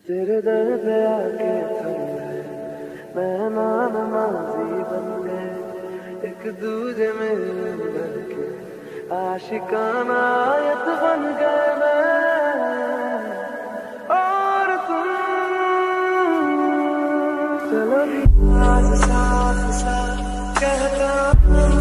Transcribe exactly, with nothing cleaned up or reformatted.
तेरे दर पे आके थम गए, मेहमान नवाजी बन गए, एक दूजे में मिल के आशिकाना आयत बन गए मैं और तुम। चलो आज साथ साथ कहता हूँ